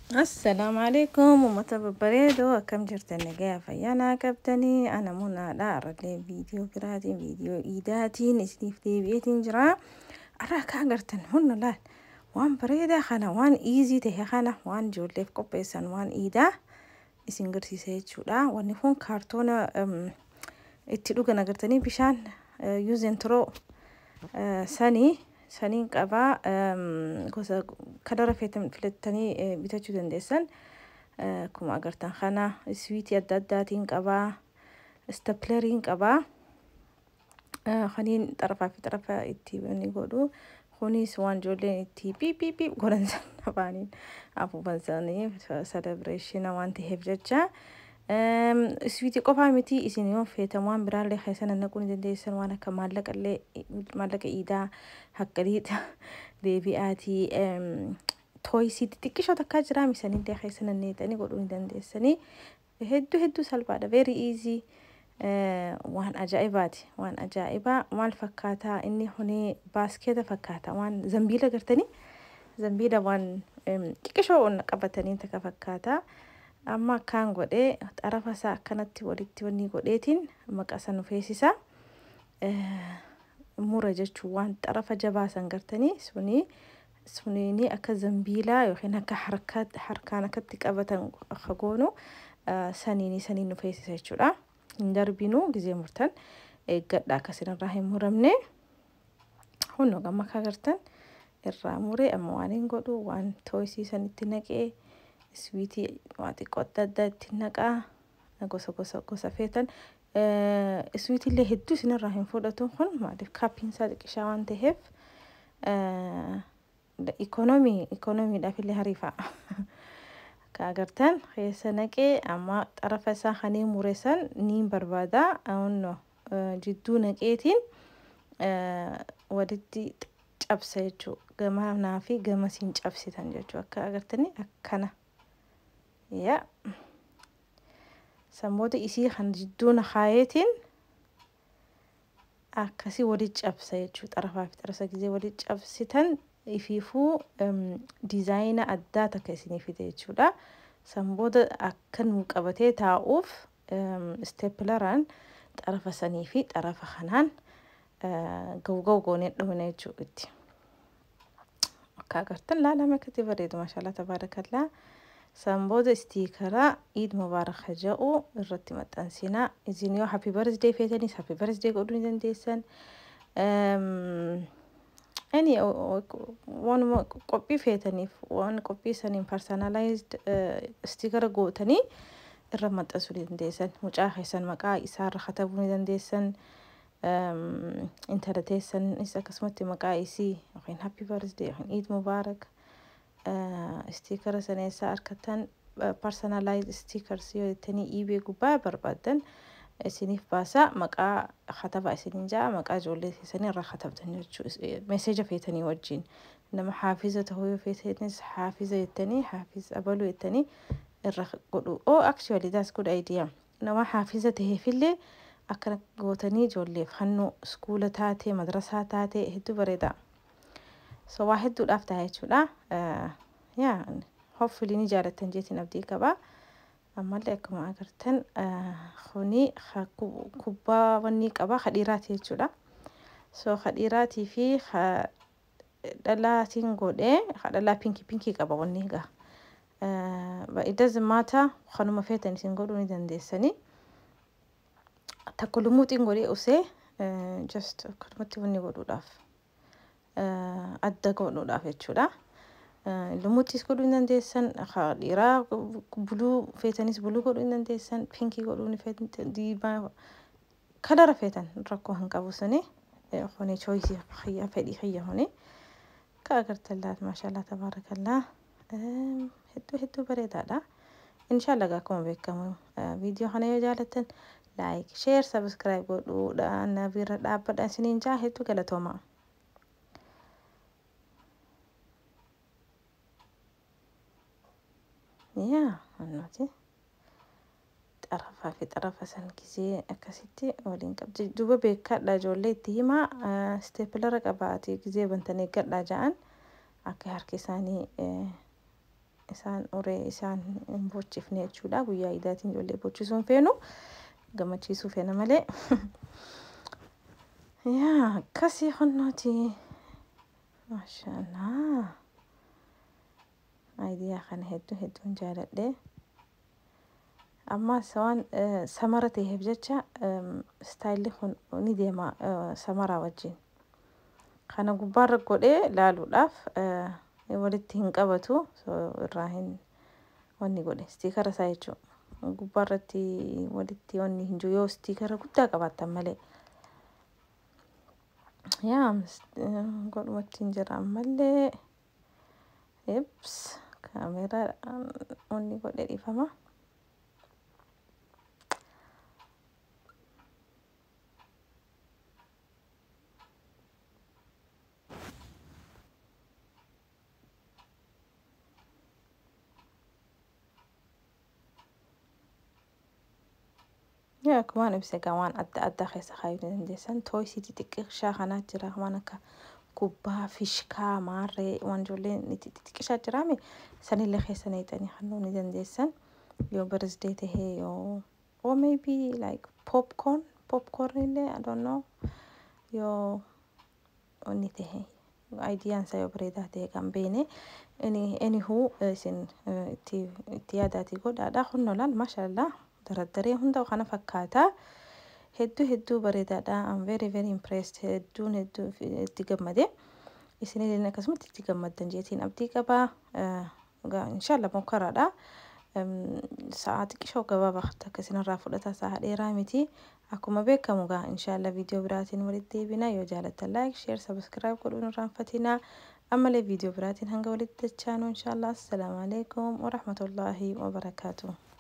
السلام عليكم ومتى بريدو كم جرت النجاة فيانا كبتني أنا منى لا أرد فيديو قراتي فيديو إيداتي نسليف دي بيتين جرا أراك أقرتن هن لا وان بريدة خانا وان إيزي تهي خانا وان جوليف كوبيسان وان إيدا إسنجرتي سيد شولا ونفون كارتونا اتلوغا نقرتني بشان يوزن ترو saniin qabaa gosa kalara feetan filattanii bitachuu dandeessan akkuma agartan kana iswiitii adda addaatiin qabaa istapleriin qabaa kaniin xarafaa fi xarafa itti ni godhu kunis waan ijoolleen itti piip godhan san afaaniin afuufan sanii celebration waan ta'eef jecha iswiitii qofaa miti isin yoo feetan waan biraallee keessan naquu ni dandeessan waan akka maallaqa iidaa haqqaliita deebi'aatii tooyisii xixiqqishoo takkaa jira misanillee keessan neexanii godhuu ni dandeessanii hedduu salphaadha very easy waan ajaa'ibaati waan ajaa'ibaa maal fakkaataa inni hunee baaskeeta fakkaata waan zambiila gartanii zambiila waan xiqqishoo qabatanii takka fakkaata amma akkaan godhee xarafa isaa akkanatti walitti wanni godheetiin maqasa nu feesisa mura jechuun waan xarafa jabaasan gartanii suniini akka zambiilaa yookiin akka harkaan akkatti qabatan akka goonu saniin nu feesisa jechuudha hin darbinu gizee murtan eeggadha akkasinirraa hin muramne hunno gamma akka agartan irraa mure amma waan hin godhu waan tooyisiisan itti naqee iswiitii waa xiqqoo adda addaa itti naqaa gosa feetan iswiitillee hedduu isinirraa hin fudhatu kun maaliif kaappiinsaa xiqqishaa waan ta'eef ikoonomiidhaaf illee hariifaa akka agartan keessa naqee amma xarafa isaa kanee muresan niin barbaada hunno jidduu naqeetiin walitti cabsa jechuu gamanaa fi gamasiin cabsitan jechuu akka agartanii akkana yaa sammoota isii kan jidduuna kaayeetiin akkasii walitti cabsa jechuu xarafaa fi xarasa gizee walitti cabsitan ifiifuu diizaayina addaa takka isinii fide jechuudha samboota akka nu qabatee taa'uuf isteeplaraan xarafa sanii fi xarafa kanaan gawgaw goonee dhumne jechuu itti akka agartan laalama akkatti bareedu maashaallah tabaarakallaa samboota istiikaraa iid mubaaraka ja'u irratti maxxansinaa isin yoo happy birthday feetanis happy birthday godhuu ni dandeessan ani waan qophii feetaniif waan qophii saniin personalized istiikara gootanii irra maxxansuu ni dandeessan mucaa keessan maqaa isaarra katabuu ni dandeessan intala teessanis akkasumatti maqaa isii yookiin happy birthday yookiin iid mubaarak stiikara saneessaa arkatan personalized stickers yoo jettanii eBay gubbaa barbaadan isiniif baasa maqaa kataba isiniin jaa maqaa ijoollee keessanii irraa katabdan jechuu meseeja feetanii wajjin nama xaafiza ta'uu yoo feetanis xaafiza jettanii xaafiz abaluu jettanii irra godhu actually that's good idea nama xaafiza ta'eefillee akkana gootanii ijoolleef hannu iskuula taatee madrasaa taatee hedduu bareeda so waa hedduudhaaf ta'a jechuudha hopefully ni jaalatan jeetiin abdii qaba ammallee akkuma agartan kuni kubbaa wanni qaba khadhiiraati jechuudha so khadhiiraatii fi dhalaatiin godhee dhalaa pinki qaba wanni egaa but it doesn't matter kanuma feetan isin godhuu ni dandeessanii takka lumuuxiin godhee usee just kanumatti wanni godhuudhaaf adda godhuudhaaf jechuudha lumuutis godhuu ni dandeessan khadhiiraa buluu feetanis buluu godhuu ni dandeessan pinkii godhuu ni feetan diimaa kalara feetan rakkoo hin qabu sanii hone choice khayya fedhii khayya hone ka agartan laat maashaallah tabarakallah hedduu bareedaadha inshallah akkuma beekamu viidiyoo kana yoo jaalatan like share subscribe godhuudhaan bira dhaabbadhaan isiniin jaa hedduu galatooma annoti xarafaa fi xarafa san gisee akkasitti waliin qabdi duuba beekadha ijoollee itti himaa steeplara qabaati gisee bantanii gadhaa ja'an akka harki isaanii isaan uree isaan hin bochifne jechuudha. Guyyaa iidaatiin ijoollee bochisuun feenu gammachiisuu feena malee. yaa akkasii honnooti. Maashaallah. Aidiyaa kana hedduun jaaladhe. Amma sawaan samara ta'eef jecha istaayilli kun ni deema samaraa wajjin. Kana gubbaarra godhee laaluudhaaf walitti hin qabatu irraa hin wanni godhe stiikara isaa jechuudha. Gubbaarratti walitti wanni hin jiru yoo stiikara guddaa qabaattan malee. yaa godhumatti hin jira ammallee. Kaameeraa wanni godhe dhiifama. yaa kumaan ibse waan adda keessa kaayuu dandeessan tooyisii xixiqqishaa kanaa jira waan akka kubbaa fishkaa maarree waan ijoolleen xixiqqishaa jiraame sanillee keessa neexanii halluu ni dandeessan yoo birthday tahee yoo or maybe like popcorn illee I don't know yoo onni tahee aidiyaan isaa yoo bareedaa ta'e kan beene anywho isin itti yaadaatii godhaadha hunnolaan maashaallah. Dardaree hunda kana fakkaata hedduu bareedaadha. I'm very impressed. Hedduu itti gammade. Isinillee akkasumatti itti gammaddan jeetiin abdii qaba. Inshallah mokkaraadha. Sa'a xiqqoo gabaabaa akka isinirraa fudhata sa'a dheeraa miti. Akkuma beekamu inshallah viidiyoo biraatiin walitti deebina. Yoo jaalattan like, share, subscribe godhuun irraanfatina. Ammallee viidiyoo biraatiin hanga walitti dachaanu inshallah. Assalaamu alaikum wa rahmatullahi wa barakaatuh.